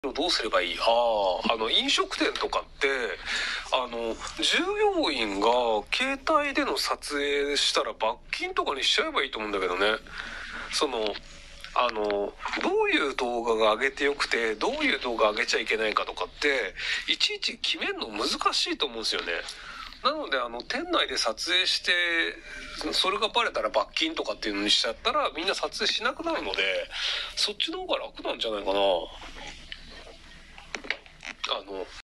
どうすればいい？飲食店とかって、従業員が携帯での撮影したら罰金とかにしちゃえばいいと思うんだけどね。どういう動画が上げてよくて、どういう動画上げちゃいけないかとかって、いちいち決めるの難しいと思うんですよね。なので、店内で撮影して、それがバレたら罰金とかっていうのにしちゃったら、みんな撮影しなくなるので、そっちの方が楽なんじゃないかな。